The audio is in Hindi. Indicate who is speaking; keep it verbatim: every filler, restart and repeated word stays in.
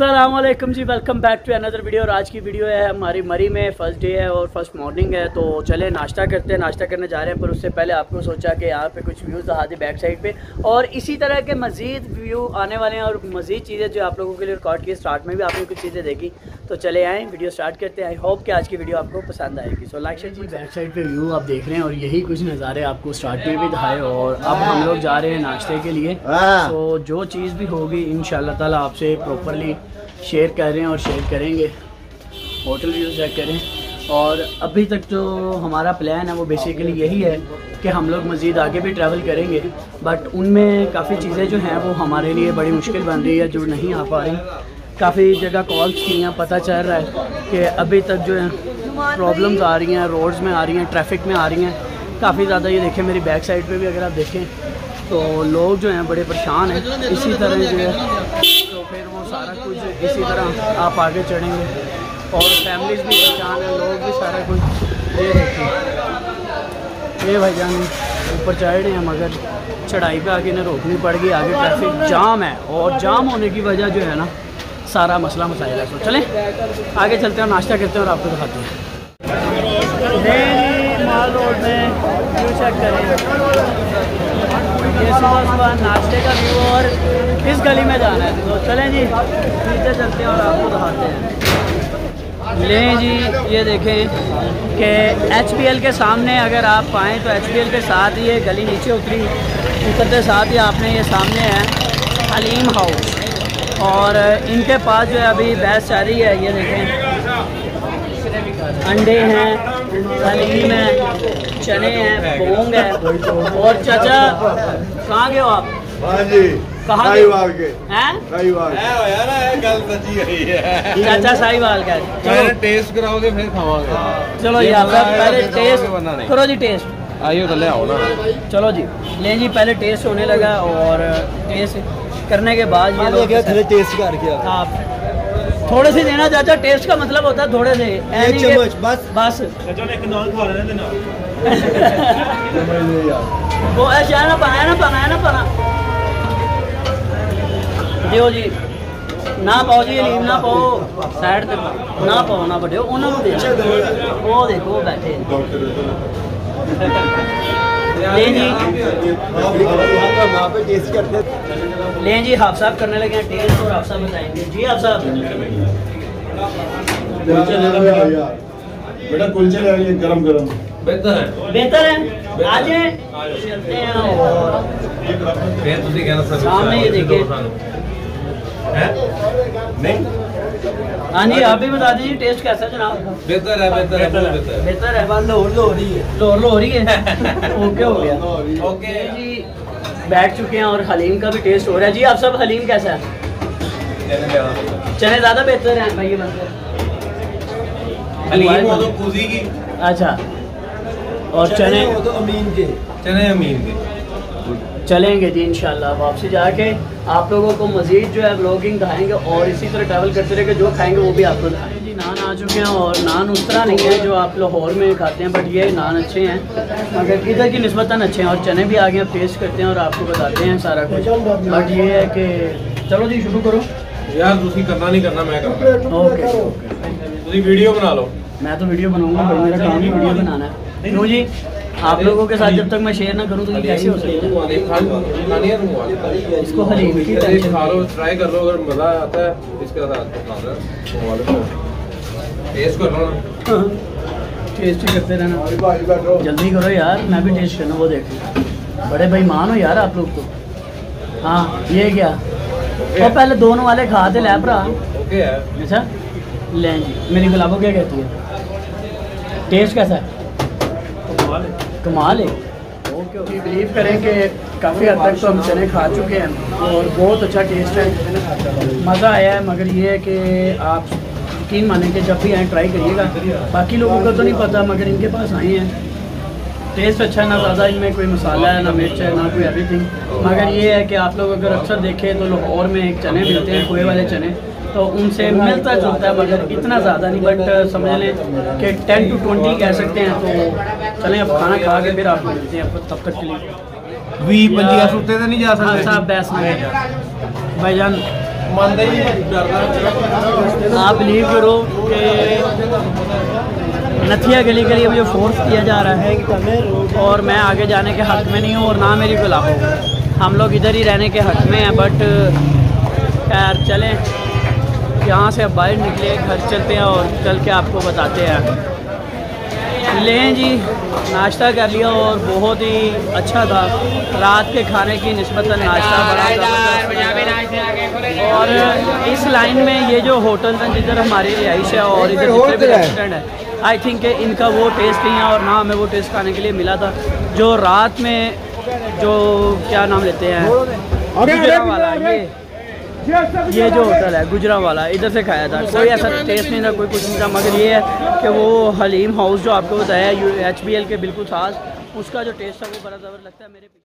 Speaker 1: अस्सलाम वालेकुम जी, welcome back to another video. और आज की वीडियो है हमारी मरी में फ़र्स्ट डे है और फर्स्ट मॉर्निंग है, तो चले नाश्ता करते हैं। नाश्ता करने जा रहे हैं, पर उससे पहले आपको सोचा कि यहाँ पे कुछ व्यूज़ दिखा दी बैक साइड पे, और इसी तरह के मज़ीद व्यू आने वाले हैं और मज़ीद चीज़ें जो आप लोगों के लिए रिकॉर्ड की। स्टार्ट में भी आपने कुछ चीज़ें देखी, तो चले आएँ वीडियो स्टार्ट करते हैं। आई होप कि आज की वीडियो आपको पसंद आएगी। सो लाइक शेयर जी। बैक साइड पर व्यू आप देख रहे हैं और यही कुछ नज़ारे आपको स्टार्ट में भी दिखाए, और अब हम लोग जा रहे हैं नाश्ते के लिए। तो जो चीज़ भी होगी इंशाल्लाह ताला आपसे प्रॉपरली शेयर कर रहे हैं और शेयर करेंगे। होटल व्यूज़ चेक करें। और अभी तक जो हमारा प्लान है वो बेसिकली यही है कि हम लोग मज़ीद आगे भी ट्रैवल करेंगे, बट उनमें काफ़ी चीज़ें जो हैं वो हमारे लिए बड़ी मुश्किल बन रही है, जो नहीं आ पा रही। काफ़ी जगह कॉल्स की हैं, पता चल रहा है कि अभी तक जो है प्रॉब्लम्स आ रही हैं, रोड्स में आ रही हैं, ट्रैफिक में आ रही हैं काफ़ी ज़्यादा। ये देखें मेरी बैक साइड पे भी अगर आप देखें तो लोग जो हैं बड़े परेशान हैं। इसी तरह जो है तो फिर वो सारा कुछ इसी तरह आप आगे चढ़ेंगे और फैमिलीज भी परेशान हैं, लोग भी सारा कुछ। ये देखें ये भाईजान ऊपर चढ़ रहे हैं, मगर चढ़ाई पे आगे इन्हें रोकनी पड़ गई। आगे ट्रैफिक जाम है और जाम होने की वजह जो है ना सारा मसला मसाइल है। तो चलें आगे चलते हैं, नाश्ता करते हैं और आपको दिखाते हैं। माल रोड में व्यू चेक करें, ये सुबह सुबह नाश्ते का व्यू और किस गली में जाना है। तो चलें जी नीचे चलते हैं और आपको दिखाते हैं। लें जी ये देखें कि एच पी एल के सामने अगर आप आएँ तो एच पी एल के साथ ही ये गली नीचे उतरी उतरते साथ ही आपने ये सामने है हलीम हाउस, और इनके पास जो है अभी बहस जारी है। ये देखें अंडे हैं, हलीम है, चने हैं, पोंग है। और चाचा कहाँ गए हो आप?
Speaker 2: हाँ जी,
Speaker 1: कहाँ
Speaker 2: साहिवाल के
Speaker 1: हैं?
Speaker 2: साहिवाल
Speaker 1: चाचा साहिवाल का।
Speaker 3: चलो टेस्ट कराओगे फिर खावांगे।
Speaker 1: चलो जी आप पहले टेस्ट करो जी। टेस्ट
Speaker 3: आइयो तो ले आओ ना।
Speaker 1: चलो जी लें जी, पहले टेस्ट होने लगा और टेस्ट करने के बाद ये लोग
Speaker 2: टेस्ट करके
Speaker 1: आप थोड़े से देना चाचा। टेस्ट का मतलब होता है थोड़े से,
Speaker 2: एक चम्मच बस
Speaker 1: बस। वो ऐसा ना बनाया ना बनाया ना बना दियो जी। ना पाओ जी लीम ना पाओ, साइड पे ना पाओ ना बढ़ियो। उन्होंने देखो वो देखो बैठे लें जी।
Speaker 2: टेस्ट करते
Speaker 1: लें जी हाफ साहब करने लगे हैं टेस्ट और हाफ साहब बताएंगे जी। हाफ साहब
Speaker 2: बेटा कुलचे ले आइए गरम गरम।
Speaker 3: बेहतर है
Speaker 1: बेहतर है। आज चलते हैं और
Speaker 3: फिर तुसी कहना सब
Speaker 1: सामने ये देखिए
Speaker 3: नहीं।
Speaker 1: हाँ जी आप भी बता दीजिए टेस्ट कैसा है जनाब?
Speaker 3: बेहतर है बेहतर है बेहतर है
Speaker 1: बेहतर है। बात लोर लो रही है लोर लो रही है ओके हो गया
Speaker 3: ओके
Speaker 1: जी। बैठ चुके हैं और हलीम का भी टेस्ट हो रहा है जी। आप सब हलीम कैसा है? चने ज़्यादा बेहतर हैं भाई ये बनकर
Speaker 3: हलीम हो तो कुजी की।
Speaker 1: अच्छा और चने
Speaker 2: वो तो अमीन के
Speaker 3: चने अमीन के
Speaker 1: चलेंगे जी इंशाल्लाह। वापसी जाके आप लोगों को मज़ीद जो है व्लॉगिंग दिखाएंगे और इसी तरह ट्रैवल करते रहेंगे। जो खाएंगे वो भी आपको दिखाएंगे जी। नान आ चुके हैं और नान उस तरह नहीं है जो आप लाहौर में खाते हैं, बट ये नान अच्छे हैं, मगर इधर की निस्बतन अच्छे हैं। और चने भी आगे आप टेस्ट करते हैं और आपको बताते हैं सारा कुछ। बट ये है कि चलो जी शुरू करो
Speaker 3: यार। तुसी करना नहीं करना मैं करना।
Speaker 1: ओके ओके
Speaker 3: तुसी वीडियो बना लो।
Speaker 1: मैं तो वीडियो बनाऊंगा भाई, मेरा काम ही वीडियो बनाना है। क्यों जी आप लोगों के साथ जब तक मैं शेयर ना करूं तो ये कैसे हो सकता है? इसको हलीम की टेंशन
Speaker 3: खा लो, ट्राई कर लो, अगर मजा आता है इसके साथ टेस्ट कर लो ना।
Speaker 1: टेस्ट ही करते रहना, जल्दी करो यार, मैं भी टेस्ट करना। वो देखो बड़े बेईमान हो यार आप लोग तो। हाँ ये क्या वो पहले दोनों वाले खा थे लैब रहा।
Speaker 3: ओके है।
Speaker 1: अच्छा लें जी। मेरी गुलाबो क्या कहती है? टेस्ट कैसा है? कमाल है। ओके ओके बिलीव करें कि काफ़ी हद तक तो हम चने खा चुके हैं और बहुत अच्छा टेस्ट है, मज़ा आया है। मगर ये है कि आप यकीन माने कि जब भी आए ट्राई करिएगा। बाकी लोगों का तो नहीं पता, मगर इनके पास आए हैं। टेस्ट अच्छा, ना ज़्यादा इनमें कोई मसाला है, ना मिर्च है, ना कोई एवरीथिंग। मगर ये है कि आप लोग अगर अक्सर देखें तो लाहौर में एक चने मिलते हैं खोए वाले चने, तो उनसे मिलता जुलता है, मगर इतना ज़्यादा नहीं। बट समझ लें कि टेन टू ट्वेंटी कह सकते हैं। तो चलें अब खाना खा के फिर आपको मिलते हैं, तब तक के लिए।
Speaker 3: भी पंजिया सुते तो नहीं जा सकते।
Speaker 1: साहब बहस ना भाईजान,
Speaker 3: ਮੰਨਦਾ ਹੀ ਡਰਦਾ।
Speaker 1: आप बिलीव करो कि नथिया गली के लिए मुझे फोर्स किया जा रहा है और मैं आगे जाने के हक़ में नहीं हूँ और ना मेरी गुलाह हो। हम लोग इधर ही रहने के हक़ में हैं, बट खैर चलें यहाँ से अब बाहर निकले, घर चलते हैं और चल के आपको बताते हैं। लें जी, नाश्ता कर लिया और बहुत ही अच्छा था। रात के खाने की निस्बतन नाश्ता बड़ा ज़बरदस्त। और इस लाइन में ये जो होटल हैं जिधर हमारी रिहाइश है और इधर जितने भी रेस्टोरेंट है, आई थिंक इनका वो टेस्ट नहीं है और ना हमें वो टेस्ट खाने के लिए मिला था जो रात में, जो क्या नाम लेते हैं गुजरा वाला, ये ये जो होटल है गुजरा वाला, इधर से खाया था। कोई ऐसा टेस्ट नहीं था, कोई कुछ नहीं था, मगर ये है कि वो हलीम हाउस जो आपको बताया एच बी एल के बिल्कुल साथ, उसका जो टेस्ट था वो बड़ा ज़बरदस्त लगता है मेरे।